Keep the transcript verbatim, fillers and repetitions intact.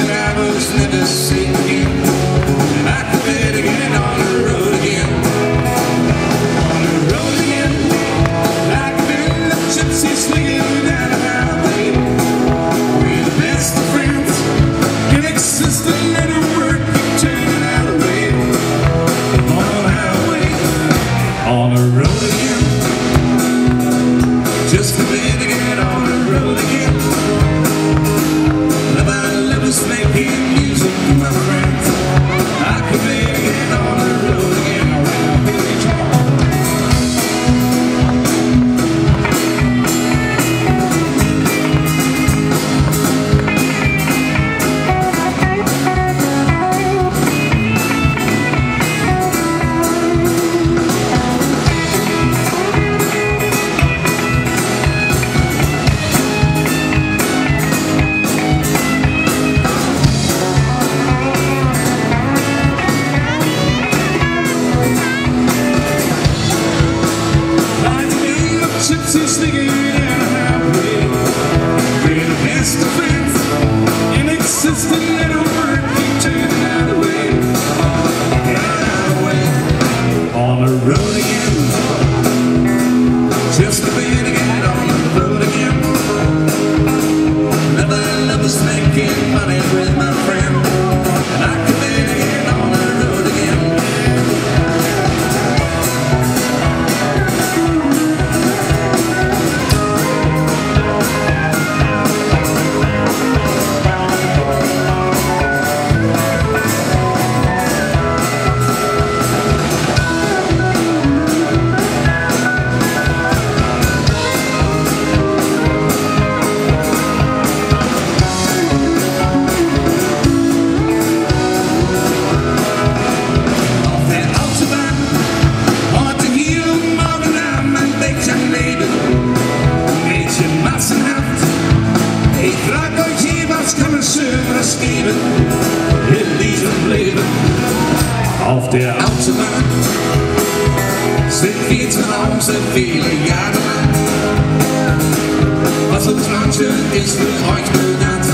that I was never seen again. And I could better get on the road again. On the road again, like a band of gypsies swinging down the highway. We're the best of friends, inexistent little work, turning out away. On the highway, on the road again, just a bit to get on the road again. Love I love is making music, my friends. I could better get on the road again. Around Billy John. Gypsies singing down the highway. We're the best of friends, inexistent little word, keep turning out away. Out away, on the road again. Just a bit to get on the road again. Love I love is making money with my friend. And I could better get on the road again. Auf der Autobahn sind wir zu Hause, viele Jahre lang. Was uns manche ist für euch benannt.